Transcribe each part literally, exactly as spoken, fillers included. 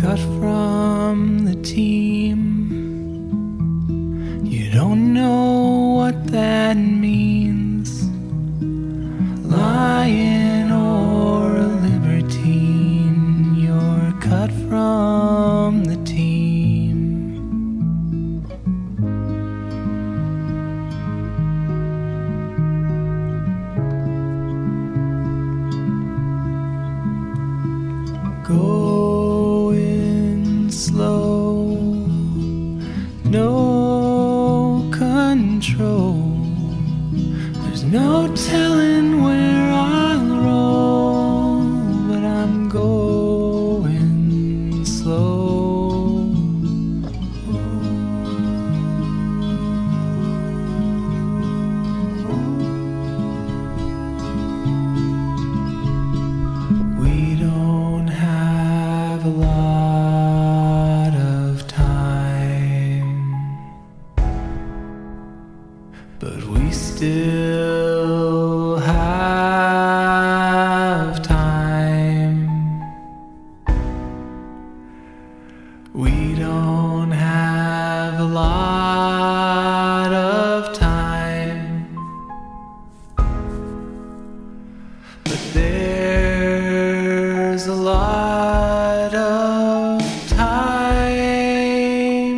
cut from the team. You don't know what that means. Lion or a libertine, you're cut from the team. Going slow, no control. There's no telling where I'll roll, but I'm going slow. We don't have a lot of time, but we still have time. We don't have a lot of time, but there's a lot of time.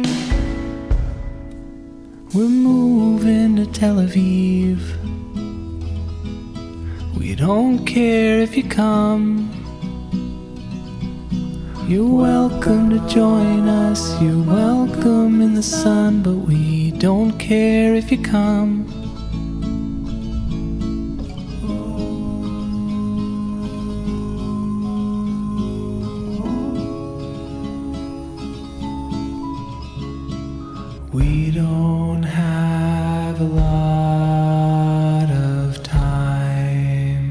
We're moving to Tel Aviv. We don't care if you come. You're welcome to join us. You're welcome in the sun, but we don't care if you come. We don't have a lot of time,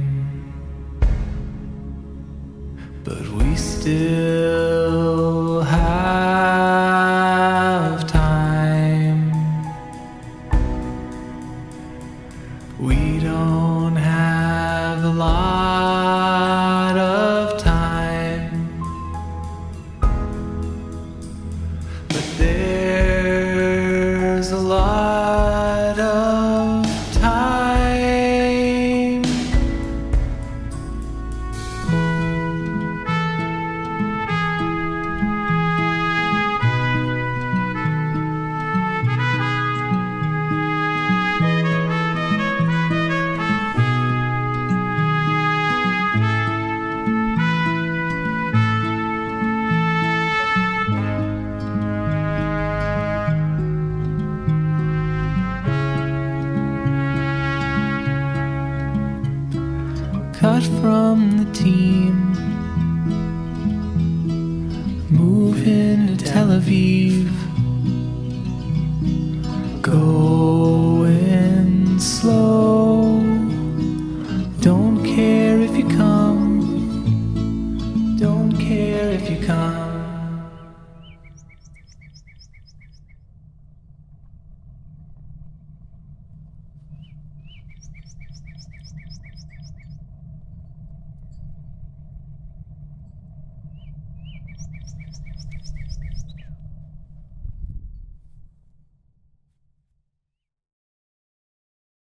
but we still have time. We don't have a lot of time, but there's a lot of time. Cut from the team, moving to Tel Aviv. Going slow.